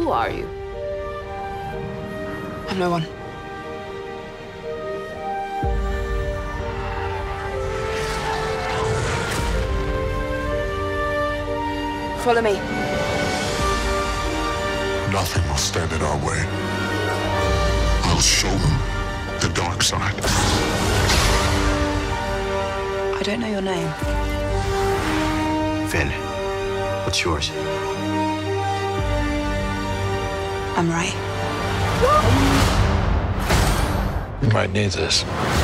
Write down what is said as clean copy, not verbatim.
Who are you? I'm no one. Follow me. Nothing will stand in our way. I'll show them the dark side. I don't know your name. Finn, what's yours? I'm Ray. You might need this.